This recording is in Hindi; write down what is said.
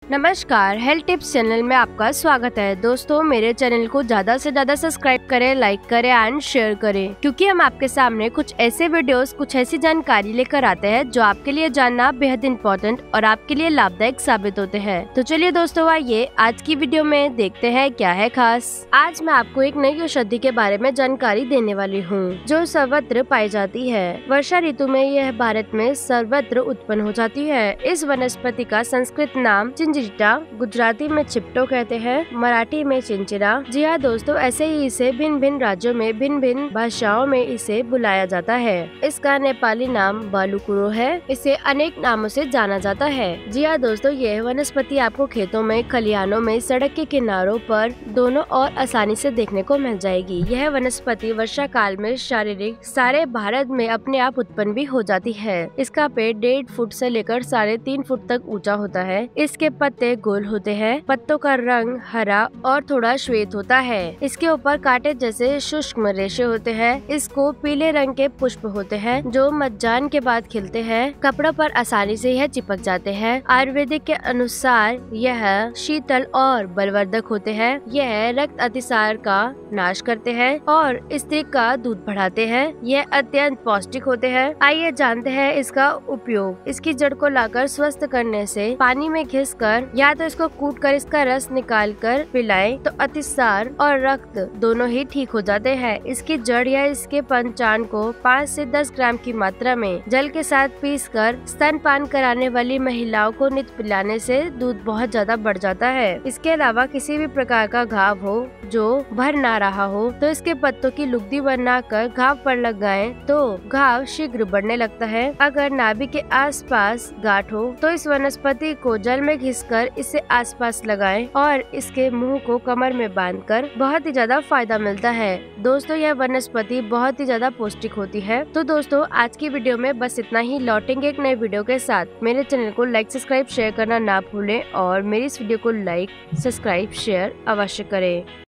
नमस्कार, हेल्थ टिप्स चैनल में आपका स्वागत है। दोस्तों, मेरे चैनल को ज्यादा से ज्यादा सब्सक्राइब करें, लाइक करें एंड शेयर करें, क्योंकि हम आपके सामने कुछ ऐसे वीडियोस, कुछ ऐसी जानकारी लेकर आते हैं जो आपके लिए जानना बेहद इम्पोर्टेंट और आपके लिए लाभदायक साबित होते हैं। तो चलिए दोस्तों, आइए आज की वीडियो में देखते हैं क्या है खास। आज मैं आपको एक नई औषधि के बारे में जानकारी देने वाली हूँ, जो सर्वत्र पाई जाती है। वर्षा ऋतु में यह भारत में सर्वत्र उत्पन्न हो जाती है। इस वनस्पति का संस्कृत नाम चिंचिटा, गुजराती में चिपटो कहते हैं, मराठी में चिंचिरा। जी हाँ दोस्तों, ऐसे ही इसे भिन्न भिन्न राज्यों में भिन्न भिन्न भाषाओं में इसे बुलाया जाता है। इसका नेपाली नाम बालुकुरो है। इसे अनेक नामों से जाना जाता है। जी हाँ दोस्तों, यह वनस्पति आपको खेतों में, खलिहानों में, सड़क के किनारों पर दोनों और आसानी से देखने को मिल जाएगी। यह वनस्पति वर्षा काल में शारीरिक सारे भारत में अपने आप उत्पन्न भी हो जाती है। इसका पेड़ 1.5 फुट से लेकर 3.5 फुट तक ऊंचा होता है। इसके पत्ते गोल होते हैं। पत्तों का रंग हरा और थोड़ा श्वेत होता है। इसके ऊपर कांटे जैसे शुष्क रेशे होते हैं। इसको पीले रंग के पुष्प होते हैं जो मध्याह्न के बाद खिलते हैं। कपड़ों पर आसानी से यह चिपक जाते हैं। आयुर्वेदिक के अनुसार यह शीतल और बलवर्धक होते हैं। यह रक्त अतिसार का नाश करते हैं और स्त्री का दूध बढ़ाते हैं। यह अत्यंत पौष्टिक होते हैं। आइए जानते हैं इसका उपयोग। इसकी जड़ को लाकर स्वस्थ करने से, पानी में घिसकर या तो इसको कूट कर इसका रस निकाल कर पिलाएं तो अतिसार और रक्त दोनों ही ठीक हो जाते हैं। इसकी जड़ या इसके पंचान को 5 से 10 ग्राम की मात्रा में जल के साथ पीसकर स्तनपान कराने वाली महिलाओं को नित्य पिलाने से दूध बहुत ज्यादा बढ़ जाता है। इसके अलावा किसी भी प्रकार का घाव हो जो भर ना रहा हो तो इसके पत्तों की लुगदी बनाकर घाव पर लगाएं तो घाव शीघ्र बढ़ने लगता है। अगर नाभि के आसपास गांठ हो तो इस वनस्पति को जल में घिसकर इसे आसपास लगाएं और इसके मुंह को कमर में बांधकर बहुत ही ज्यादा फायदा मिलता है। दोस्तों, यह वनस्पति बहुत ही ज्यादा पौष्टिक होती है। तो दोस्तों, आज की वीडियो में बस इतना ही। लौटेंगे एक नए वीडियो के साथ। मेरे चैनल को लाइक, सब्सक्राइब, शेयर करना ना भूलें और मेरी इस वीडियो को लाइक, सब्सक्राइब, शेयर अवश्य करें।